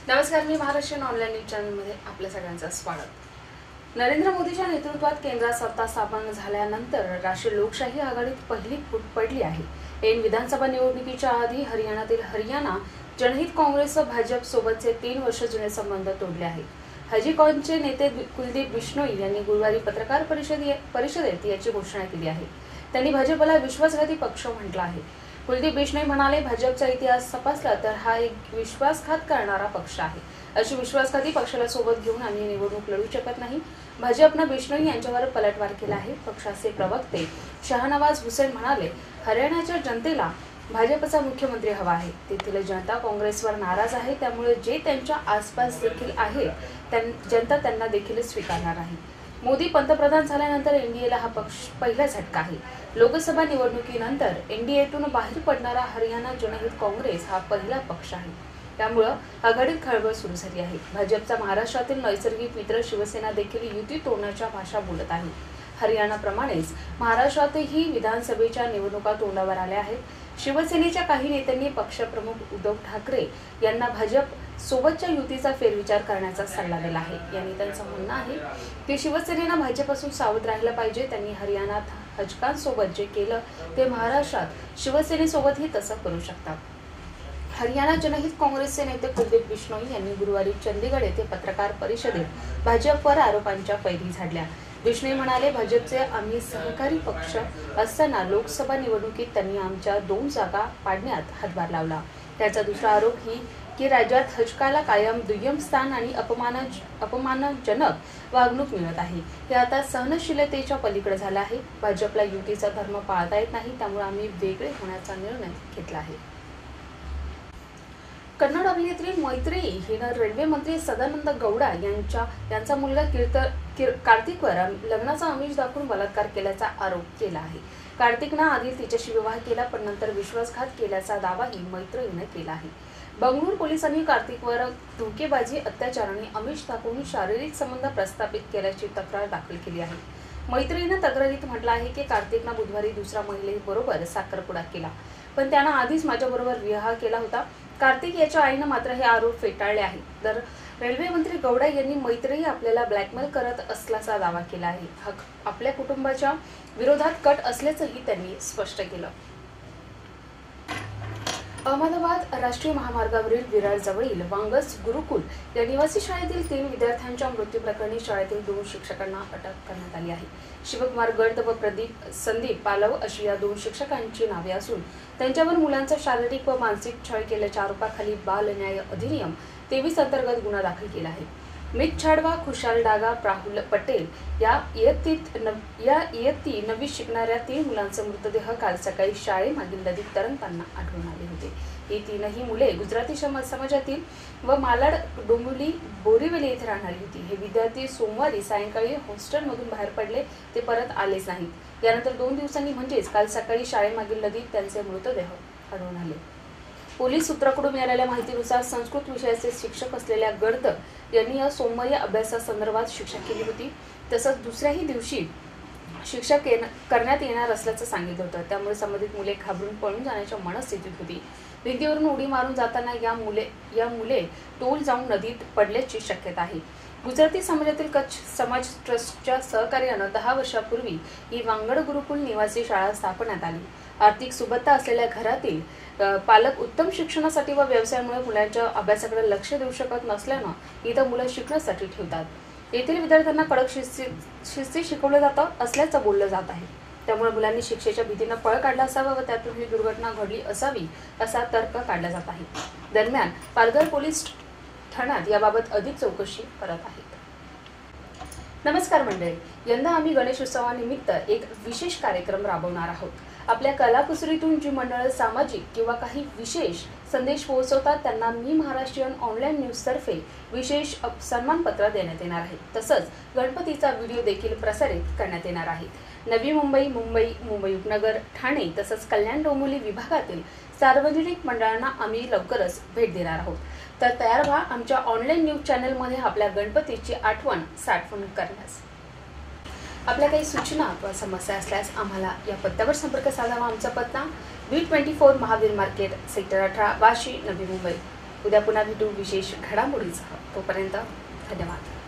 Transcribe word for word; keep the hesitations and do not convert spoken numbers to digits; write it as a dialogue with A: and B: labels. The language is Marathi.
A: नमस्कार, मी महाराष्ट्रीयन ऑनलाईन न्यूज चॅनलमध्ये आपल्या सगळ्यांचं स्वागत। नरेंद्र मोदींच्या नेतृत्वात केंद्रात सत्ता स्थापन झाल्यानंतर राष्ट्रीय लोकशाही आघाडीत पहिली फूट पडली आहे। ऐन विधानसभा निवडणुकीच्या आधी हरियाणातील हरियाणा जनहित काँग्रेस व भाजप सोबतचे तीन वर्ष जुने संबंध तोडले आहेत। हजीकॉनचे नेते कुलदीप बिश्नोई यांनी गुरुवारी पत्रकार परिषदेत याची घोषणा केली आहे। त्यांनी भाजपला विश्वासघाती पक्ष म्हटलं आहे। कुलदीप बिश्नोई म्हणाले, भाजपचा इतिहास तपासला तर हा एक विश्वासघात करणारा पक्ष आहे। अशी विश्वासघाती पक्षाला सोबत घेऊन आम्ही निवडणूक लढू शकत नाही। भाजपने बिश्नोई यांच्यावर पलटवार केला आहे। पक्षाचे प्रवक्ते शाहनवाज हुसेन म्हणाले, हरियाणाच्या जनतेला भाजपचा मुख्यमंत्री हवा आहे। तेथील जनता काँग्रेसवर नाराज आहे, त्यामुळे जे त्यांच्या आसपास देखील आहे जनता त्यांना देखील स्वीकारणार आहे। मोदी पंतप्रधान झाल्यानंतर एनडीएला हा पक्ष पहिला झटका आहे। लोकसभा निवडणुकीनंतर एनडीएतून बाहेर पडणारा हरियाणा जनहित काँग्रेस हा पहिला पक्ष आहे। त्यामुळे आघाडीत खळबळ सुरू झाली आहे। भाजपचा महाराष्ट्रातील नैसर्गिक मित्र शिवसेना देखील युती तोडण्याच्या भाषा बोलत आहे। हरियाणाप्रमाणेच महाराष्ट्रातही विधानसभेच्या निवडणुका तोंडावर आल्या आहेत। शिवसेनेच्या काही नेत्यांनी पक्षप्रमुख उद्धव ठाकरे यांना भाजप सोबतच्या युतीचा फेरविचार करण्याचा सल्ला दिला आहे। या नेत्यांचं म्हणणं आहे की शिवसेनेनं भाजपपासून सावध राहिलं पाहिजे। त्यांनी हरियाणात हजकांसोबत जे केलं ते महाराष्ट्रात शिवसेनेसोबतही तसं करू शकतात। हरियाणा जनहित काँग्रेसचे नेते कुलदीप बिश्नोई यांनी गुरुवारी चंदीगड येथे पत्रकार परिषदेत भाजपवर आरोपांच्या फैरी झाडल्या। बिश्नोई म्हणाले, भाजपचे आम्ही सहकारी पक्ष असताना लोकसभा निवडणुकीत त्यांनी आमच्या दोन जागा पाडण्यात हातभार लावला। त्याचा दुसरा आरोप ही की राज्यात हजकाला कायम दुय्यम स्थान आणि अपमान अपमानजनक वागणूक मिळत आहे। हे आता सहनशीलतेच्या पलीकडे झालं आहे। भाजपला युतीचा धर्म पाळता येत नाही, त्यामुळे आम्ही वेगळे होण्याचा निर्णय घेतला आहे। कन्नड अभिनेत्री मैत्रेयी हिनं रेल्वे मंत्री सदानंद गौडा यांच्या यांचा मुलगा कीर्त कार्तिकवर लग्नाचा आमिष दाखवून बलात्कार केल्याचा आरोप केला आहे। कार्तिकनं आधी तिच्याशी विवाह केला, पण नंतर विश्वासघात केल्याचा दावाही मैत्रेयीने केला आहे। बंगळूर पोलिसांनी कार्तिकवर धोकेबाजी, अत्याचार आणि आमिष दाखवून शारीरिक संबंध प्रस्थापित केल्याची तक्रार दाखल केली आहे। मैत्रेयीनं तक्रारीत म्हटलं आहे की कार्तिकनं बुधवारी दुसऱ्या महिलेबरोबर साखरपुडा केला, पण त्यानं आधीच माझ्याबरोबर विवाह केला होता। कार्तिक याच्या आईनं मात्र हे आरोप फेटाळले आहेत। तर रेल्वे मंत्री गौडा यांनी मैत्रेयी आपल्याला ब्लॅकमेल करत असल्याचा दावा केला आहे। हा आपल्या कुटुंबाच्या विरोधात कट असल्याचंही त्यांनी स्पष्ट केलं। अहमदाबाद राष्ट्रीय महामार्गावरील विरार जवळील वांगस गुरुकुल या निवासी शाळेतील तीन विद्यार्थ्यांच्या मृत्यू प्रकरणी शाळेतील दोन शिक्षकांना अटक करण्यात आली आहे। शिवकुमार गर्द व प्रदीप संदीप पालव अशी या दोन शिक्षकांची नावे असून त्यांच्यावर मुलांचा शारीरिक व मानसिक छळ केल्याच्या आरोपाखाली बाल न्याय अधिनियम तेवीस अंतर्गत गुन्हा दाखल केला आहे। मित छाडवा, खुशाल डागा, राहुल पटेल या इयत्तीत या इयत्ती नवी शिकणाऱ्या तीन मुलांचे मृतदेह काल सकाळी शाळेमागील नदीत तरंगताना आढळून आले होते। ही तीनही मुले गुजराती समाजातील व मालाड डोंबिवली बोरीवली येथे राहणारी होती। हे विद्यार्थी सोमवारी सायंकाळी हॉस्टेलमधून बाहेर पडले, ते परत आलेच नाहीत। यानंतर दोन दिवसांनी म्हणजेच काल सकाळी शाळेमागील नदीत त्यांचे मृतदेह आढळून आले। पोलीस सूत्रांकडून मिळालेल्या माहितीनुसार संस्कृत विषयाचे शिक्षक असलेल्या गर्द यांनी या सोमवारी अभ्यासासंदर्भात शिक्षा केली होती। तसंच दुसऱ्याही दिवशी शिक्षा करण्यात येणार असल्याचं सांगितलं होतं। त्यामुळे संबंधित मुले घाबरून पळून जाण्याच्या मनस्थितीत होती। भिंतीवरून उडी मारून जाताना या मुले या मुले तोल जाऊन नदीत पडल्याची शक्यता आहे। गुजराती समाजातील कच्छ समाज ट्रस्टच्या सहकार्यानं दहा वर्षापूर्वी ही वांगड गुरुकुल निवासी शाळा स्थापण्यात आली। आर्थिक सुबत्ता असलेल्या घरातील पालक उत्तम शिक्षणासाठी व व्यवसायामुळे मुलांच्या अभ्यासाकडे लक्ष देऊ शकत नसल्यानं इथं मुलं शिकण्यासाठी ठेवतात। येथील विद्यार्थ्यांना कडक शिस्ती शिकवलं जातं असल्याचं बोललं जात आहे। त्यामुळे मुलांनी शिक्षेच्या भीतीनं पळ काढला असावा व त्यातून ही दुर्घटना घडली असावी असा तर्क काढला जात आहे। दरम्यान पालघर पोलीस ठाण्यात याबाबत अधिक चौकशी करत आहेत। नमस्कार मंडळी, यंदा आम्ही गणेशोत्सवानिमित्त एक विशेष कार्यक्रम राबवणार आहोत। आपल्या कलाकुसरीतून जी मंडळ सामाजिक किंवा काही विशेष संदेश पोहोचवतात त्यांना मी महाराष्ट्रीयन ऑनलाईन न्यूज तर्फे विशेष सन्मानपत्र देण्यात येणार आहे। तसंच गणपतीचा व्हिडिओ देखील प्रसारित करण्यात येणार आहे। नवी मुंबई, मुंबई, मुंबई उपनगर, ठाणे तसंच कल्याण डोंबिवली विभागातील सार्वजनिक मंडळांना आम्ही लवकरच भेट देणार आहोत। तर तयार व्हा आमच्या ऑनलाईन न्यूज चॅनलमध्ये आपल्या गणपतीची आठवण साठवण करण्यास। आपल्या काही सूचना अथवा समस्या असल्यास आम्हाला या पत्त्यावर संपर्क साधावा। आमचा पत्ता B twenty four Mahavir market, sector अठरा, वाशी, नवी मुंबई। उद्या पुन्हा भेटू विशेष घडामोडीसह. तोपर्यंत धन्यवाद.